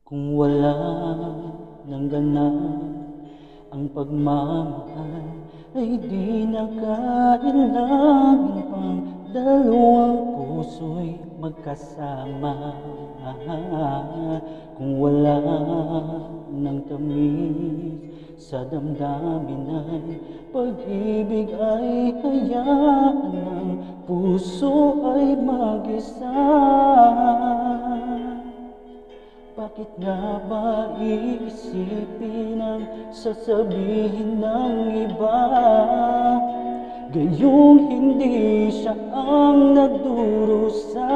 Kung wala ng ganap ang pagmamahal, ay di na kailangan pang dalawang puso'y magkasama. Kung wala ng tamis sa damdamin ay pag-ibig ay hayaan ng puso ay mag-isa. Bakit nga ba iisipin ang sasabihin ng iba? Gayong hindi siya ang nagdurusa.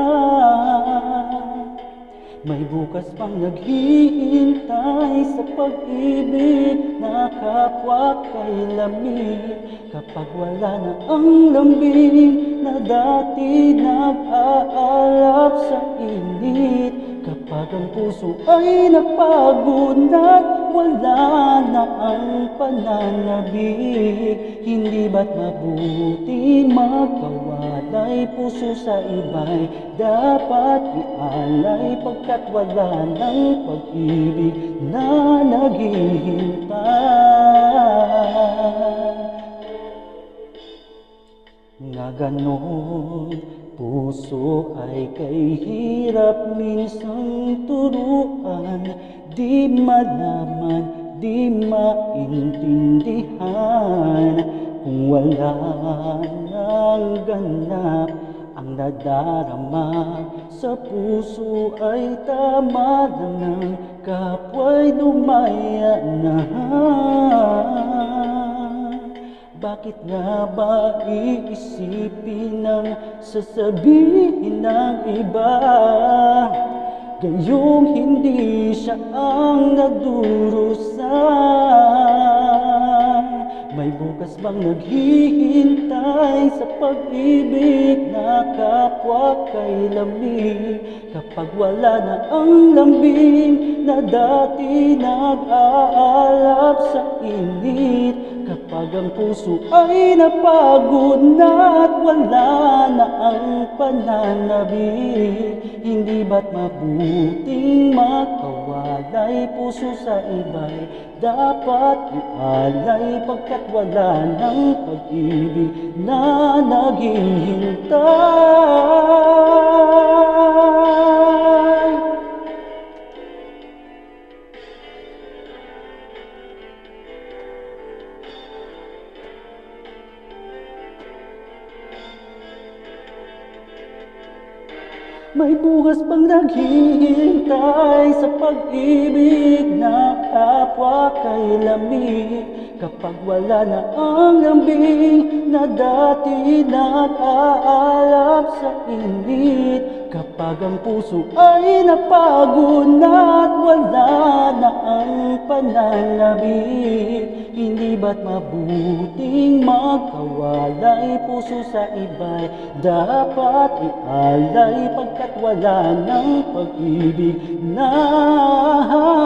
May bukas pang naghihintay sa pag-ibig na kapwa kay lamig. Kapag wala na ang lambing na dati nag-aalap sa init. Kapag ang puso ay napagod at wala na ang pananabik, hindi ba't mabuti magkawalay? Puso sa iba'y dapat ialay, pagkat wala ng pag-ibig na naghihintay. Nga ganon, puso ay kay hirap minsang turuan, di malaman, di maintindihan. Kung wala ng ganap ang nadarama sa puso, ay tama lang ng kapwa'y lumaya na. Bakit nga ba iisipin ang sasabihin ng iba? Gayong hindi siya ang nagdurusa. May bukas bang naghihintay sa pag-ibig na kapwa kay lamig? Kapag wala na ang lambing na dati nag-aalap sa init. Kapag ang puso ay napagod na at wala na ang pananabik, hindi ba't mabuting makawalay? Puso sa iba'y dapat ialay, pagkat wala ng pag-ibig na naghihintay. May bukas pang naghihintay sa pag-ibig na kapwa kay lamig. Kapag wala na ang lambing na dati nag-aalap sa init. Kapag ang puso ay napagod na at wala na ang pananabik, hindi ba't mabuting magkawalay? Puso sa iba'y dapat ialay, pagkat wala ng pag-ibig na